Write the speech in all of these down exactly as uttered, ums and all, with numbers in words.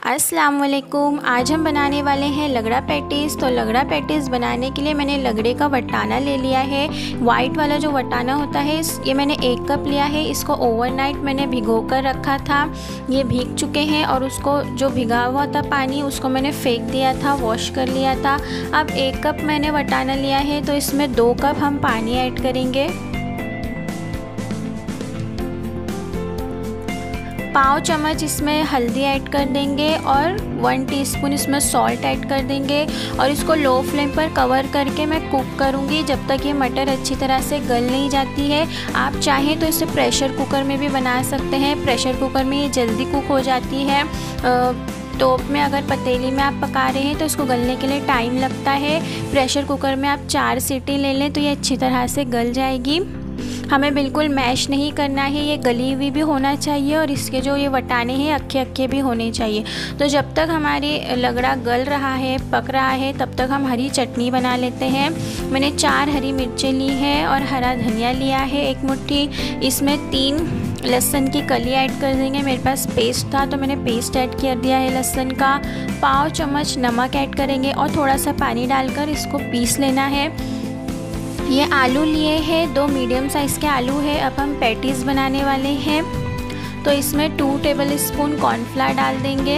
अस्सलाम वालेकुम। आज हम बनाने वाले हैं लगड़ा पैटीज़। तो लगड़ा पैटीज़ बनाने के लिए मैंने लगड़े का वटाना ले लिया है। वाइट वाला जो वटाना होता है ये मैंने एक कप लिया है। इसको ओवरनाइट मैंने भिगो कर रखा था। ये भीग चुके हैं और उसको जो भिगा हुआ था पानी उसको मैंने फेंक दिया था, वॉश कर लिया था। अब एक कप मैंने वटाना लिया है तो इसमें दो कप हम पानी ऐड करेंगे। पाव चम्मच इसमें हल्दी ऐड कर देंगे और वन टीस्पून इसमें सॉल्ट ऐड कर देंगे और इसको लो फ्लेम पर कवर करके मैं कुक करूँगी जब तक ये मटर अच्छी तरह से गल नहीं जाती है। आप चाहें तो इसे प्रेशर कुकर में भी बना सकते हैं। प्रेशर कुकर में ये जल्दी कुक हो जाती है। टॉप में अगर पतीली में आप पका रहे हैं तो इसको गलने के लिए टाइम लगता है। प्रेशर कुकर में आप चार सीटी ले लें तो ये अच्छी तरह से गल जाएगी। हमें बिल्कुल मैश नहीं करना है, ये गली हुई भी होना चाहिए और इसके जो ये वटाने हैं अक्खे अक्खे भी होने चाहिए। तो जब तक हमारी लगड़ा गल रहा है, पक रहा है, तब तक हम हरी चटनी बना लेते हैं। मैंने चार हरी मिर्चें ली हैं और हरा धनिया लिया है एक मुट्ठी। इसमें तीन लहसुन की कली ऐड कर देंगे। मेरे पास पेस्ट था तो मैंने पेस्ट ऐड कर दिया है लहसुन का। पाव चम्मच नमक ऐड करेंगे और थोड़ा सा पानी डालकर इसको पीस लेना है। ये आलू लिए हैं, दो मीडियम साइज़ के आलू है। अब हम पैटीज़ बनाने वाले हैं तो इसमें टू टेबल स्पून कॉर्नफ्लावर डाल देंगे।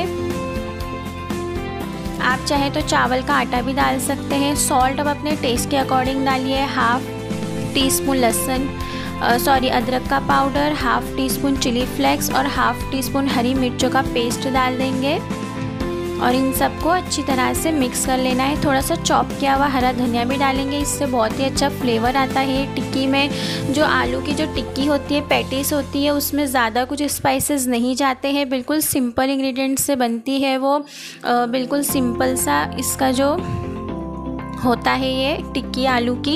आप चाहे तो चावल का आटा भी डाल सकते हैं। सॉल्ट अब अपने टेस्ट के अकॉर्डिंग डालिए। हाफ टी स्पून लहसुन सॉरी अदरक का powder, half teaspoon chilli flakes और हाफ टी स्पून हरी मिर्चों का पेस्ट डाल देंगे और इन सबको अच्छी तरह से मिक्स कर लेना है। थोड़ा सा चॉप किया हुआ हरा धनिया भी डालेंगे, इससे बहुत ही अच्छा फ्लेवर आता है टिक्की में। जो आलू की जो टिक्की होती है, पैटीज़ होती है, उसमें ज़्यादा कुछ स्पाइसेस नहीं जाते हैं। बिल्कुल सिंपल इंग्रेडिएंट्स से बनती है वो। बिल्कुल सिंपल सा इसका जो होता है ये टिक्की आलू की।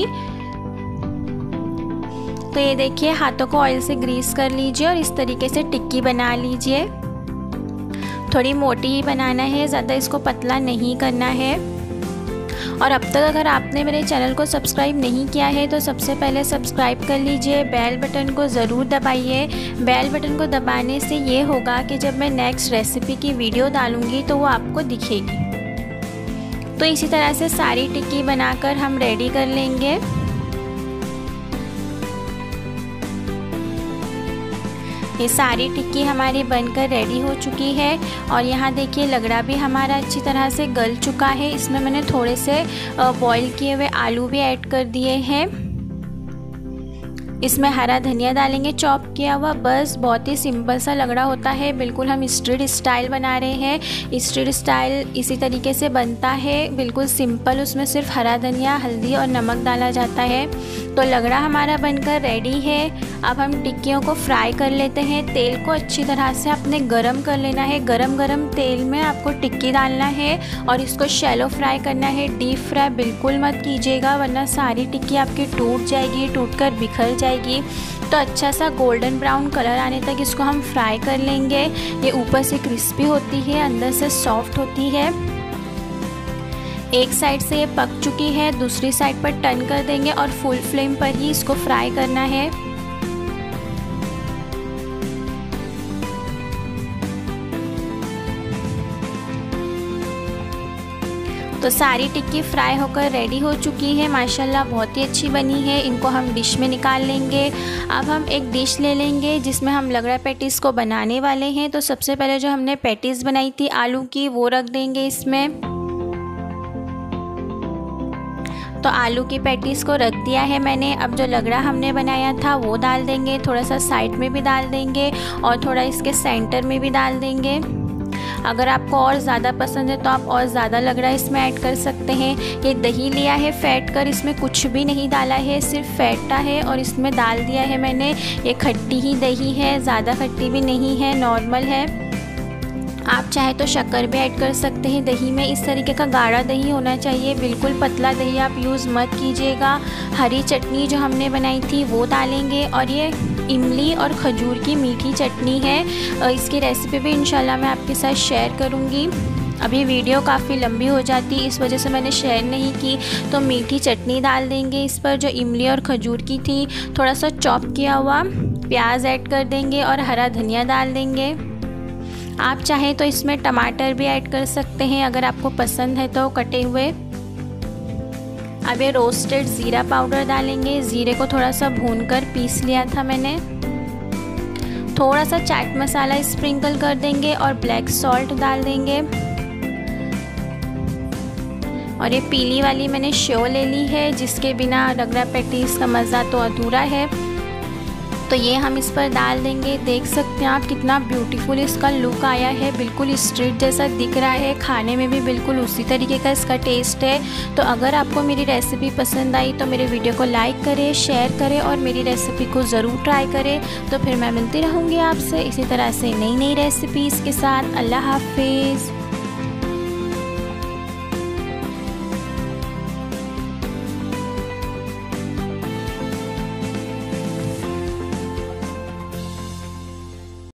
तो ये देखिए, हाथों को ऑयल से ग्रीस कर लीजिए और इस तरीके से टिक्की बना लीजिए। थोड़ी मोटी ही बनाना है, ज़्यादा इसको पतला नहीं करना है। और अब तक अगर आपने मेरे चैनल को सब्सक्राइब नहीं किया है तो सबसे पहले सब्सक्राइब कर लीजिए। बेल बटन को ज़रूर दबाइए। बेल बटन को दबाने से ये होगा कि जब मैं नेक्स्ट रेसिपी की वीडियो डालूँगी तो वो आपको दिखेगी। तो इसी तरह से सारी टिक्की बनाकर हम रेडी कर लेंगे। ये सारी टिक्की हमारी बनकर रेडी हो चुकी है और यहाँ देखिए लगड़ा भी हमारा अच्छी तरह से गल चुका है। इसमें मैंने थोड़े से बॉईल किए हुए आलू भी ऐड कर दिए हैं। इसमें हरा धनिया डालेंगे चॉप किया हुआ। बस बहुत ही सिंपल सा लगड़ा होता है। बिल्कुल हम स्ट्रीट स्टाइल बना रहे हैं। स्ट्रीट स्टाइल इसी तरीके से बनता है, बिल्कुल सिंपल। उसमें सिर्फ हरा धनिया, हल्दी और नमक डाला जाता है। तो लगड़ा हमारा बनकर रेडी है। अब हम टिक्कियों को फ्राई कर लेते हैं। तेल को अच्छी तरह से आपने गरम कर लेना है। गरम गरम तेल में आपको टिक्की डालना है और इसको शैलो फ्राई करना है। डीप फ्राई बिल्कुल मत कीजिएगा वरना सारी टिक्की आपकी टूट जाएगी, टूट कर बिखर जाएगी। तो अच्छा सा गोल्डन ब्राउन कलर आने तक इसको हम फ्राई कर लेंगे। ये ऊपर से क्रिस्पी होती है, अंदर से सॉफ्ट होती है। एक साइड से ये पक चुकी है, दूसरी साइड पर टर्न कर देंगे और फुल फ्लेम पर ही इसको फ्राई करना है। तो सारी टिक्की फ्राई होकर रेडी हो चुकी है। माशाल्लाह बहुत ही अच्छी बनी है। इनको हम डिश में निकाल लेंगे। अब हम एक डिश ले लेंगे जिसमें हम लगड़ा पैटीज़ को बनाने वाले हैं। तो सबसे पहले जो हमने पैटीज़ बनाई थी आलू की वो रख देंगे इसमें। तो आलू की पैटीज़ को रख दिया है मैंने। अब जो लगड़ा हमने बनाया था वो डाल देंगे। थोड़ा सा साइड में भी डाल देंगे और थोड़ा इसके सेंटर में भी डाल देंगे। अगर आपको और ज़्यादा पसंद है तो आप और ज़्यादा लगड़ा इसमें ऐड कर सकते हैं। ये दही लिया है फेंट कर, इसमें कुछ भी नहीं डाला है, सिर्फ फेंटा है और इसमें डाल दिया है मैंने। ये खट्टी ही दही है, ज़्यादा खट्टी भी नहीं है, नॉर्मल है। आप चाहे तो शक्कर भी ऐड कर सकते हैं दही में। इस तरीके का गाढ़ा दही होना चाहिए, बिल्कुल पतला दही आप यूज़ मत कीजिएगा। हरी चटनी जो हमने बनाई थी वो डालेंगे और ये इमली और खजूर की मीठी चटनी है। इसकी रेसिपी भी इंशाल्लाह मैं आपके साथ शेयर करूँगी। अभी वीडियो काफ़ी लंबी हो जाती है इस वजह से मैंने शेयर नहीं की। तो मीठी चटनी डाल देंगे इस पर जो इमली और खजूर की थी। थोड़ा सा चॉप किया हुआ प्याज ऐड कर देंगे और हरा धनिया डाल देंगे। आप चाहें तो इसमें टमाटर भी ऐड कर सकते हैं अगर आपको पसंद है तो कटे हुए। अब ये रोस्टेड ज़ीरा पाउडर डालेंगे। ज़ीरे को थोड़ा सा भूनकर पीस लिया था मैंने। थोड़ा सा चाट मसाला स्प्रिंकल कर देंगे और ब्लैक सॉल्ट डाल देंगे। और ये पीली वाली मैंने शो ले ली है, जिसके बिना रगड़ा पैटीज़ का मज़ा तो अधूरा है। तो ये हम इस पर डाल देंगे। देख सकते हैं आप कितना ब्यूटीफुल इसका लुक आया है, बिल्कुल स्ट्रीट जैसा दिख रहा है। खाने में भी बिल्कुल उसी तरीके का इसका टेस्ट है। तो अगर आपको मेरी रेसिपी पसंद आई तो मेरे वीडियो को लाइक करें, शेयर करें और मेरी रेसिपी को ज़रूर ट्राई करें। तो फिर मैं मिलती रहूँगी आपसे इसी तरह से नई नई रेसिपीज़ के साथ। अल्लाह हाफिज़।